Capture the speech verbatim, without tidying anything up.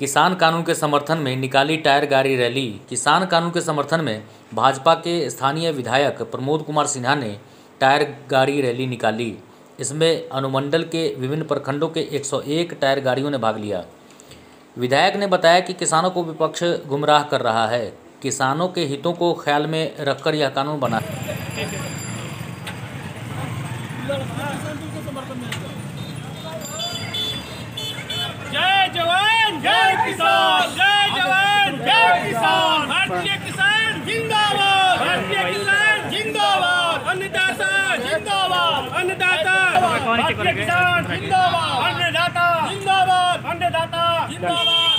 किसान कानून के समर्थन में निकाली टायर गाड़ी रैली। किसान कानून के समर्थन में भाजपा के स्थानीय विधायक प्रमोद कुमार सिन्हा ने टायर गाड़ी रैली निकाली। इसमें अनुमंडल के विभिन्न प्रखंडों के एक सौ एक टायर गाड़ियों ने भाग लिया। विधायक ने बताया कि किसानों को विपक्ष गुमराह कर रहा है। किसानों के हितों को ख्याल में रखकर यह कानून बना है। जय जवान जय किसान, जय जवान जय किसान। भारतीय किसान जिंदाबाद, भारतीय किसान जिंदाबाद। अन्नदाता जिंदाबाद, अन्नदाता। भारतीय किसान जिंदाबाद, अन्नदाता जिंदाबाद, अन्नदाता जिंदाबाद।